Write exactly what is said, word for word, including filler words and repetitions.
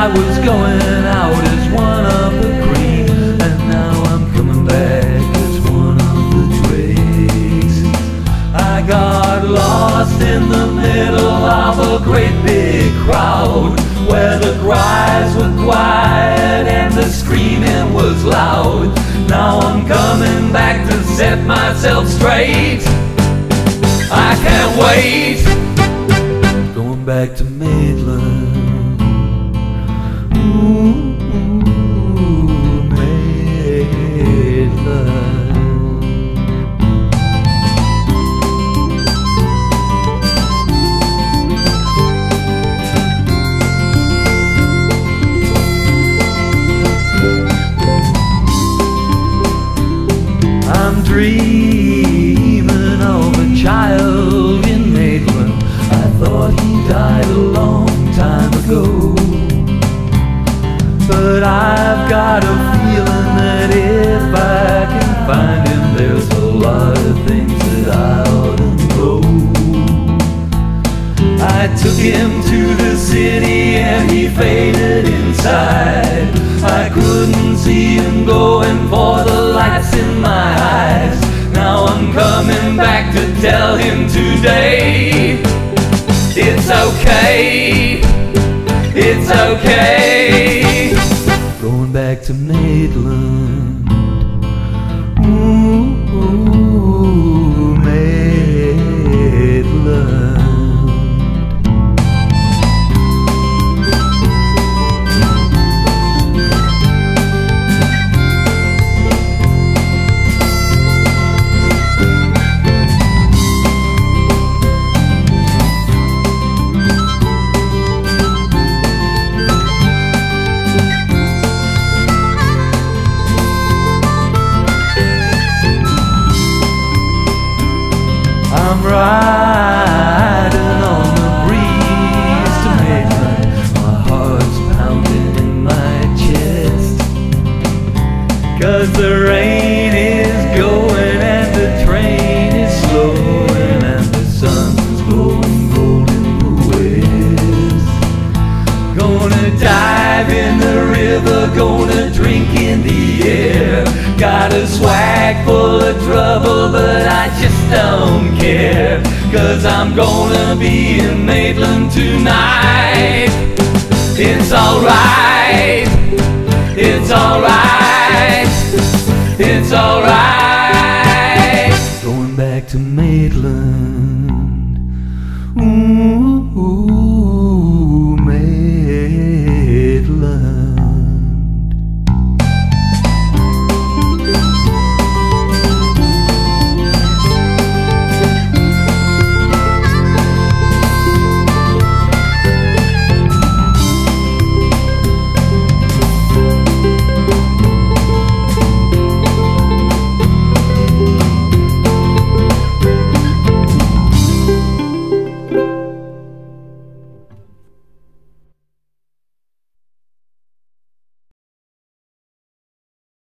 I was going out as one of the green, and now I'm coming back as one of the dregs. I got lost in the middle of a great big crowd, where the cries were quiet and the screaming was loud. Now I'm coming back to set myself straight. I can't wait. Going back to Maitland. Ooh, Maitland. I'm dreaming of a child in Maitland. I thought he died a long time ago, but I've got a feeling that if I can find him, there's a lot of things that I ought to know. I took him to the city and he faded inside. I couldn't see him going for the lights in my eyes. Now I'm coming back to tell him today, it's okay, it's okay. Going back to Maitland. Ooh, ooh, Maitland. I'm riding on the breeze to Maitland. My heart's pounding in my chest, 'cause the rain is going and the train is slowing and the sun's glowing gold in the west. Gonna dive in the river, gonna drink in the air. Got a swag full of trouble, but I just don't care, 'cause I'm gonna be in Maitland tonight. It's alright.